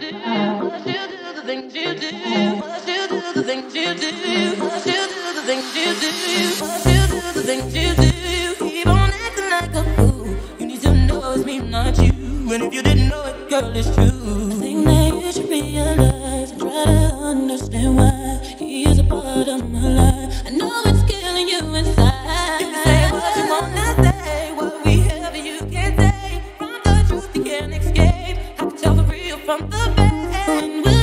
And if you didn't know it, girl, it's true. I think that you should realize and try to understand why he is a part of my life. I know it's killing you inside. You can say what you wanna say, what we have you can't say. From the truth you can't escape. I can tell the real from the fake.